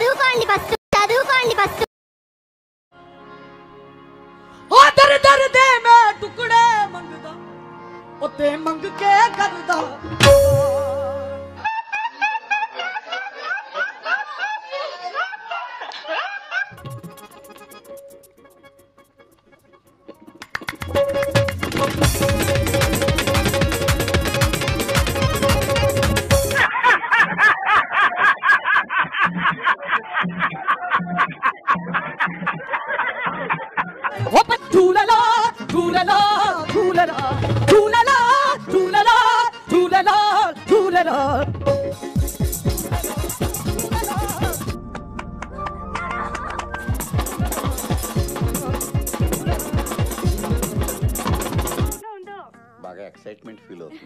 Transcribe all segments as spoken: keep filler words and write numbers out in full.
చదువుకోండి ఫస్ట్ చదువుకోండి ఫస్ట్ ओ दर दर दे मैं टुकड़े मंगदा ओ ते मंग के करदा Tulala, tulala, tulala, tulala, tulala, tulala, tulala. బాగా ఎక్సైట్మెంట్ ఫీల్ అవుతుంది.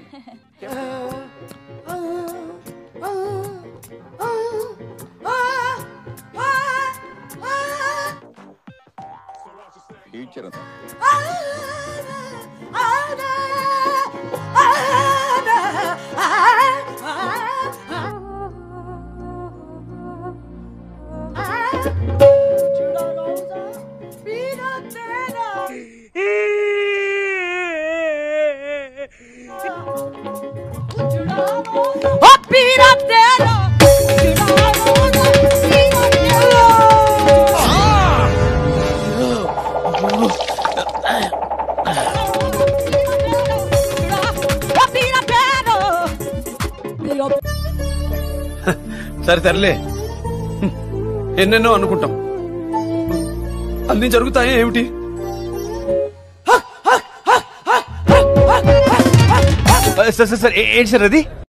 ఫ్యూచర్ సరే సర్లే, ఎన్నెన్నో అనుకుంటాం, అన్ని జరుగుతాయా ఏమిటి? సార్ సార్ ఏంటి సార్ అది?